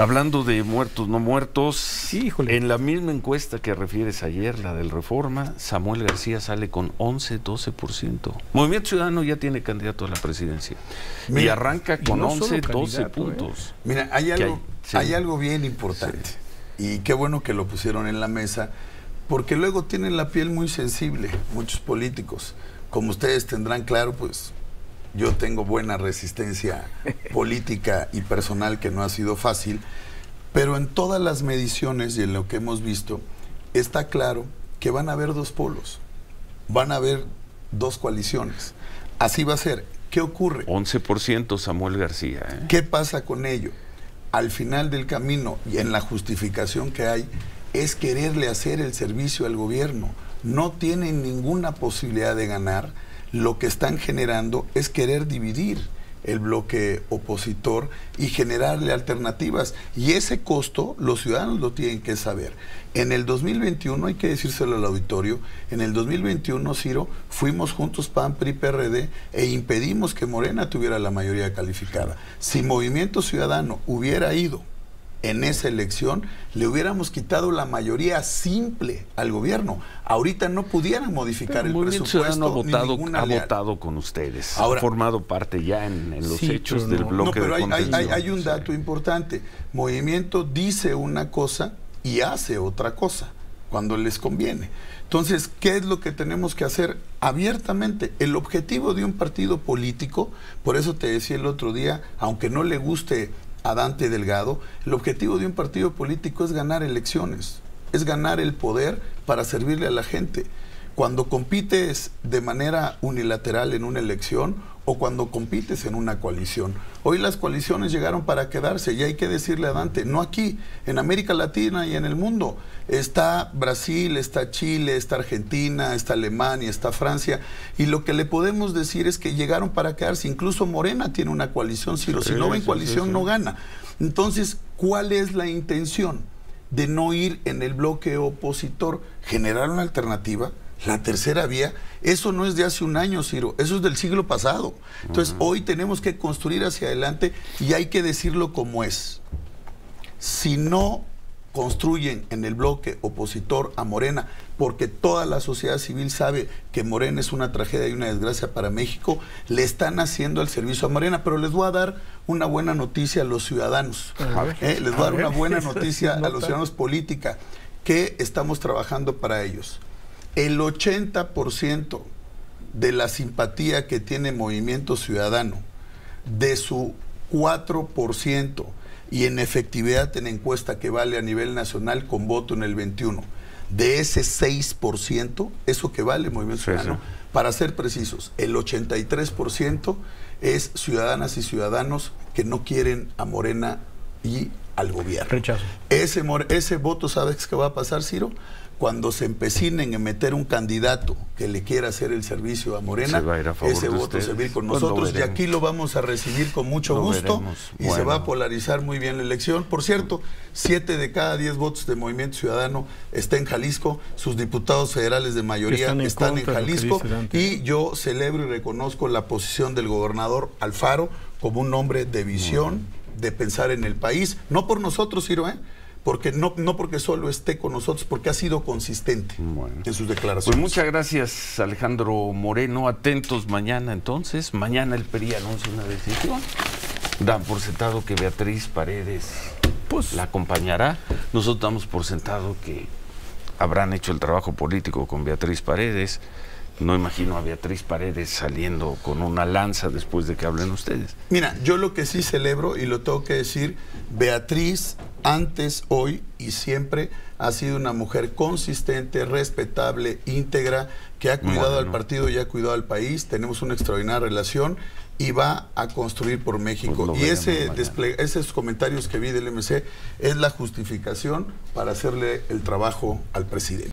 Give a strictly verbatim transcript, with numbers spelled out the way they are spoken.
Hablando de muertos no muertos, Híjole. en la misma encuesta que refieres ayer, la del Reforma, Samuel García sale con once, doce por ciento. Movimiento Ciudadano ya tiene candidato a la presidencia. Mira, y arranca con no once, doce puntos. ¿eh? Mira, hay algo, hay, sí. hay algo bien importante. Sí. Y qué bueno que lo pusieron en la mesa, porque luego tienen la piel muy sensible, muchos políticos. Como ustedes tendrán claro, pues yo tengo buena resistencia política y personal, que no ha sido fácil, pero en todas las mediciones y en lo que hemos visto, está claro que van a haber dos polos, van a haber dos coaliciones. Así va a ser. ¿Qué ocurre? once por ciento Samuel García. ¿eh? ¿Qué pasa con ello? Al final del camino y en la justificación que hay, es quererle hacer el servicio al gobierno. No tienen ninguna posibilidad de ganar. Lo que están generando es querer dividir el bloque opositor y generarle alternativas. Y ese costo los ciudadanos lo tienen que saber. En el dos mil veintiuno, hay que decírselo al auditorio, en el dos mil veintiuno, Ciro, fuimos juntos P A N, P R I, P R D e impedimos que Morena tuviera la mayoría calificada. Si Movimiento Ciudadano hubiera ido en esa elección, le hubiéramos quitado la mayoría simple al gobierno. Ahorita no pudieran modificar el presupuesto. Ha votado, ha votado con ustedes. Ahora, ha formado parte ya en, en los sí, hechos no, del bloque no, pero de hay, hay, hay un sí. dato importante. Movimiento dice una cosa y hace otra cosa cuando les conviene. Entonces, ¿qué es lo que tenemos que hacer abiertamente? El objetivo de un partido político, por eso te decía el otro día, aunque no le guste a Dante Delgado, el objetivo de un partido político es ganar elecciones, es ganar el poder para servirle a la gente. Cuando compites de manera unilateral en una elección o cuando compites en una coalición. Hoy las coaliciones llegaron para quedarse y hay que decirle a Dante, no aquí, en América Latina y en el mundo. Está Brasil, está Chile, está Argentina, está Alemania, está Francia, y lo que le podemos decir es que llegaron para quedarse. Incluso Morena tiene una coalición, Ciro, si no va en coalición no gana. Entonces, ¿cuál es la intención de no ir en el bloque opositor? Generar una alternativa. La tercera vía, eso no es de hace un año, Ciro, eso es del siglo pasado. Entonces, uh-huh. hoy tenemos que construir hacia adelante y hay que decirlo como es. Si no construyen en el bloque opositor a Morena, porque toda la sociedad civil sabe que Morena es una tragedia y una desgracia para México, le están haciendo el servicio a Morena. Pero les voy a dar una buena noticia a los ciudadanos. A ver, ¿eh? Les voy a, a dar ver. una buena noticia a los ciudadanos política, que estamos trabajando para ellos. El ochenta por ciento de la simpatía que tiene Movimiento Ciudadano, de su cuatro por ciento, y en efectividad en encuesta que vale a nivel nacional con voto en el veintiuno, de ese seis por ciento, eso que vale Movimiento Ciudadano, sí, sí. para ser precisos, el ochenta y tres por ciento es ciudadanas y ciudadanos que no quieren a Morena y al gobierno. Rechazo. Ese, ese voto, ¿sabes qué va a pasar, Ciro? Cuando se empecinen en meter un candidato que le quiera hacer el servicio a Morena, se va a ir a favor ese de voto ustedes. se va a ir con Pues nosotros y aquí lo vamos a recibir con mucho lo gusto veremos. y Bueno. se va a polarizar muy bien la elección. Por cierto, siete de cada diez votos de Movimiento Ciudadano está en Jalisco, sus diputados federales de mayoría están en, están en Jalisco, y yo celebro y reconozco la posición del gobernador Alfaro como un hombre de visión, bueno. de pensar en el país, no por nosotros, Ciro, ¿eh? Porque no, no porque solo esté con nosotros, porque ha sido consistente bueno. en sus declaraciones. Pues muchas gracias, Alejandro Moreno. Atentos mañana entonces. Mañana el P R I anuncia una decisión. Dan por sentado que Beatriz Paredes pues, la acompañará. Nosotros damos por sentado que habrán hecho el trabajo político con Beatriz Paredes. No imagino a Beatriz Paredes saliendo con una lanza después de que hablen ustedes. Mira, yo lo que sí celebro, y lo tengo que decir, Beatriz antes, hoy y siempre ha sido una mujer consistente, respetable, íntegra, que ha cuidado bueno. al partido y ha cuidado al país. Tenemos una extraordinaria relación y va a construir por México. Pues y ese esos comentarios que vi del M C es la justificación para hacerle el trabajo al presidente.